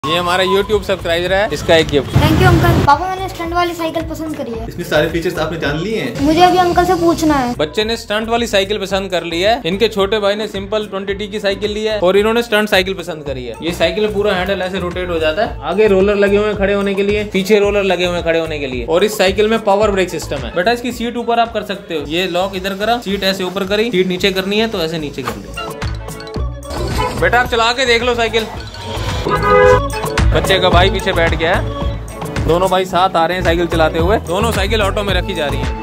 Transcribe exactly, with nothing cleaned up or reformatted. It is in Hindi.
ये हमारा यूट्यूब सब्सक्राइबर है, इसका एक गिफ्ट। Thank you uncle. पापा मैंने स्टंट वाली साइकिल पसंद करी है। इसमें सारे फीचर्स आपने जान लिए हैं? मुझे अभी अंकल से पूछना है। बच्चे ने स्टंट वाली साइकिल पसंद कर ली है, इनके छोटे भाई ने सिंपल ट्वेंटी टी की साइकिल ली है और इन्होंने स्टंट साइकिल पसंद करी है। ये साइकिल में पूरा हैंडल ऐसे रोटेट हो जाता है, आगे रोलर लगे हुए हैं खड़े होने के लिए, पीछे रोलर लगे हुए हैं खड़े होने के लिए, और इस साइकिल में पावर ब्रेक सिस्टम है। बेटा इसकी सीट ऊपर आप कर सकते हो, ये लॉक इधर करा, सीट ऐसे ऊपर करी, सीट नीचे करनी है तो ऐसे नीचे कर ली। बेटा आप चला के देख लो साइकिल। बच्चे का भाई पीछे बैठ गया है, दोनों भाई साथ आ रहे हैं साइकिल चलाते हुए, दोनों साइकिल ऑटो में रखी जा रही है।